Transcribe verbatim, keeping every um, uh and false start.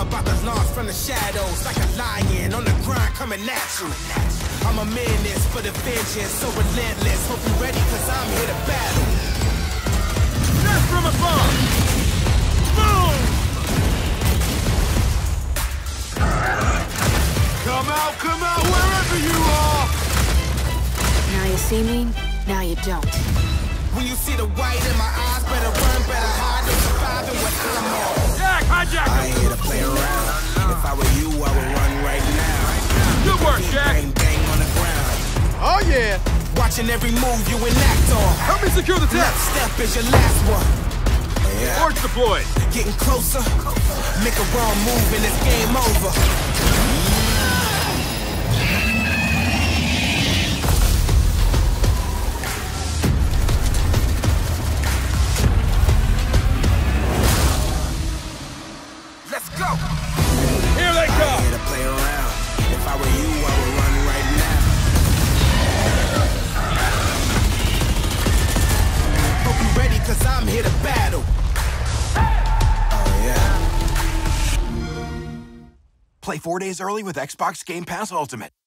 about to launch from the shadows like a lion on the grind coming at you. I'm a menace for the vengeance, so relentless. Hope you ready, cause I'm here to battle. Death from afar! Boom! Come out, come out, wherever you are! Now you see me, now you don't. When you see the white in my eyes, better run, better hide, no surviving what I'm on. Jack, hijack him! I ain't here to play around. If I were you, I would run right now. Good work, Jack! Bang, bang on the ground. Oh, yeah! Watching every move you enact on. Help me secure the Left test! step is your last one. Yeah. Hordes deployed! Getting closer. Make a wrong move and it's game over. Let's go. Here they I come! ain't here to play around. If I were you, I would run right now. Hope you ready, cause I'm here to battle. Oh, yeah. Play four days early with Xbox Game Pass Ultimate.